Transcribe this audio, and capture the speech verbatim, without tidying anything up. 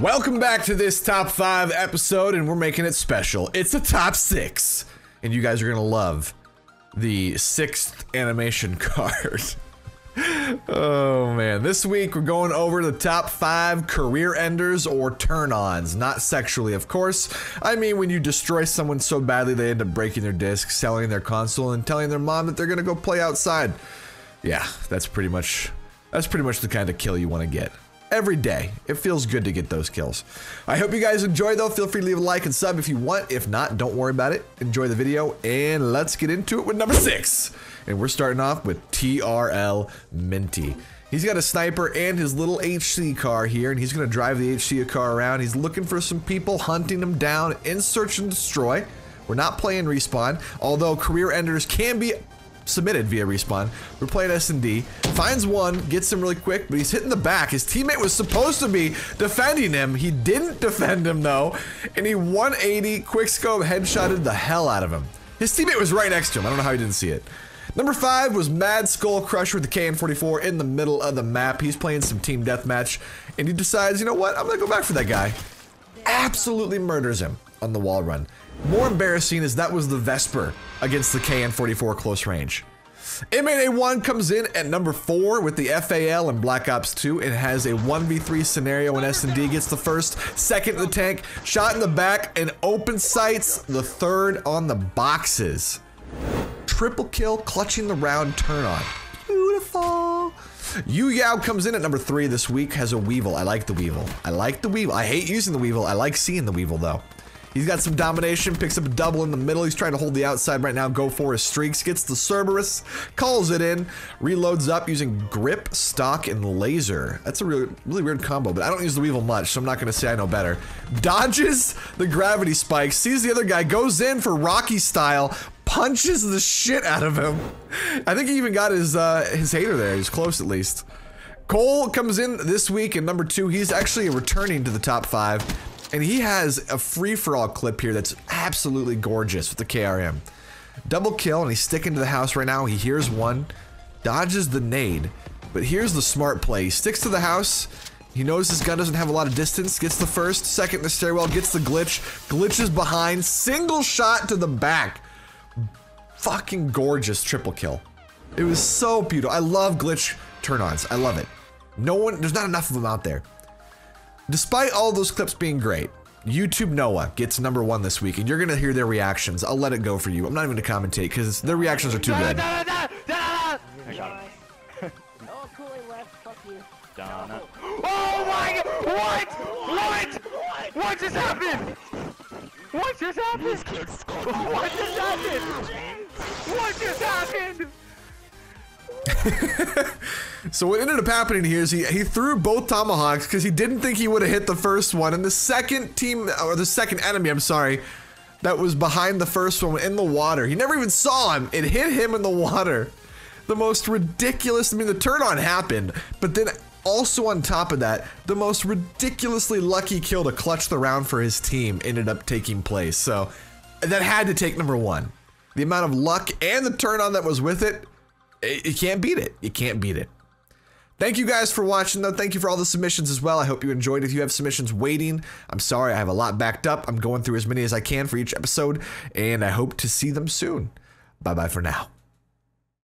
Welcome back to this top five episode, and we're making it special. It's a top six, and you guys are gonna love the sixth animation card. Oh man, this week we're going over the top five career enders or turn-ons, not sexually of course. I mean when you destroy someone so badly they end up breaking their disc, selling their console, and telling their mom that they're gonna go play outside. Yeah, that's pretty much, that's pretty much the kind of kill you want to get. Every day. It feels good to get those kills. I hope you guys enjoy though. Feel free to leave a like and sub if you want. If not, don't worry about it. Enjoy the video and let's get into it with number six. And we're starting off with T R L Minty. He's got a sniper and his little H C car here, and he's gonna drive the H C car around. He's looking for some people, hunting them down in search and destroy. We're not playing respawn, although career enders can be submitted via respawn. We're playing S and D. Finds one, gets him really quick, but he's hitting the back. His teammate was supposed to be defending him. He didn't defend him though, and he one eighty quickscope headshotted the hell out of him. His teammate was right next to him. I don't know how he didn't see it. Number five was Mad Skull Crusher with the K N forty-four in the middle of the map. He's playing some team deathmatch, and he decides, you know what, I'm gonna go back for that guy. Absolutely murders him on the wall run. More embarrassing is that was the Vesper against the K N forty-four close range. M eight A one comes in at number four with the F A L and Black Ops two and has a one v three scenario when S and D gets the first, second in the tank, shot in the back, and open sights the third on the boxes. Triple kill, clutching the round turn on. Beautiful. Yu Yao comes in at number three this week, has a Weevil. I like the Weevil. I like the Weevil. I hate using the Weevil. I like seeing the Weevil though. He's got some domination, picks up a double in the middle. He's trying to hold the outside right now, go for his streaks, gets the Cerberus, calls it in, reloads up using grip, stock, and laser. That's a really, really weird combo, but I don't use the Weevil much, so I'm not gonna say I know better. Dodges the gravity spike, sees the other guy, goes in for Rocky style, punches the shit out of him. I think he even got his, uh, his hater there, he's close at least. Cole comes in this week at number two. He's actually returning to the top five. And he has a free-for-all clip here that's absolutely gorgeous with the K R M. Double kill, and he's sticking to the house right now. He hears one, dodges the nade, but here's the smart play. He sticks to the house. He knows his gun doesn't have a lot of distance, gets the first, second in the stairwell, gets the glitch, glitches behind, single shot to the back. Fucking gorgeous triple kill. It was so beautiful. I love glitch turn-ons. I love it. No one, there's not enough of them out there. Despite all those clips being great, YouTube Noah gets number one this week, and you're gonna hear their reactions. I'll let it go for you. I'm not even gonna commentate because their reactions are too good. Oh my god! What? What? What just happened? What just happened? What just happened? What just happened? So what ended up happening here is he, he threw both tomahawks because he didn't think he would have hit the first one, and the second team, or the second enemy, I'm sorry, that was behind the first one in the water. He never even saw him. It hit him in the water. The most ridiculous, I mean the turn on happened, but then also on top of that, the most ridiculously lucky kill to clutch the round for his team ended up taking place. So that had to take number one. The amount of luck and the turn on that was with it, you can't beat it. You can't beat it. Thank you guys for watching though. Thank you for all the submissions as well. I hope you enjoyed. If you have submissions waiting, I'm sorry, I have a lot backed up. I'm going through as many as I can for each episode, and I hope to see them soon. Bye bye for now.